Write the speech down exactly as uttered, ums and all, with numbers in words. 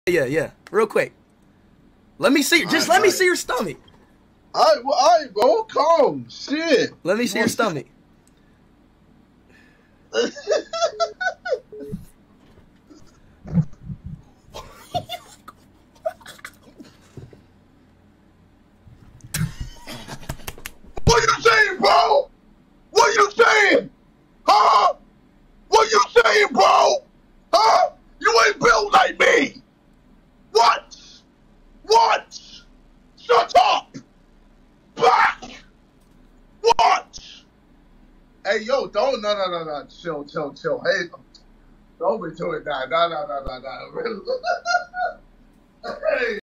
Yeah, yeah. Real quick. Let me see. Just right, let me right. see your stomach. All right, well, all right, bro. Calm. Shit. Let me see your stomach. What you saying, bro? What you saying? Huh? What you saying, bro? Huh? You ain't built like me. What? What? Shut up. Back. What? Hey, yo, don't, no, no, no, no. Chill, chill, chill. Hey, don't be doing that. No, no, no, no, no. Hey.